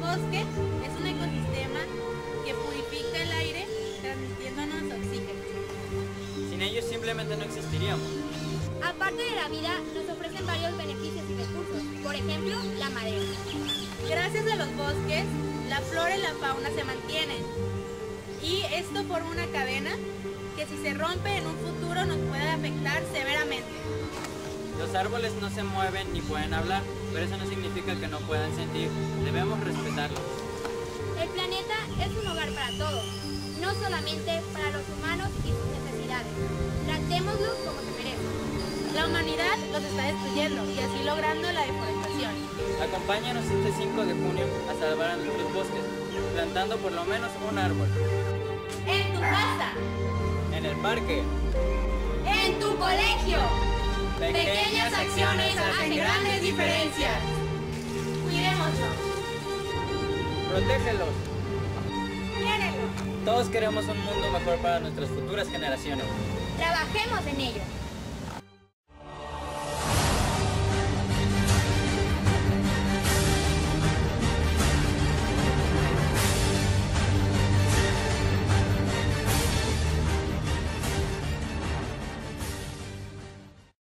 bosque es un ecosistema que purifica el aire, transmitiéndonos oxígeno. Sin ellos simplemente no existiríamos. Aparte de la vida, nos ofrecen varios beneficios y recursos, por ejemplo, la madera. Gracias a los bosques, la flora y la fauna se mantienen. Y esto forma una cadena que si se rompe en un futuro nos puede afectar severamente. Los árboles no se mueven ni pueden hablar, pero eso no significa que no puedan sentir. Debemos respetarlos. El planeta es un hogar para todos, no solamente para los humanos y sus necesidades. Tratémoslo como se merece. La humanidad los está destruyendo y así logrando la deforestación. Acompáñanos este 5 de junio a salvar a nuestros bosques, plantando por lo menos un árbol. En tu casa, En el parque. en tu colegio. Pequeñas acciones hacen grandes diferencias. Cuidémonos. Protégelos. Quiérenlo. Todos queremos un mundo mejor para nuestras futuras generaciones. Trabajemos en ello.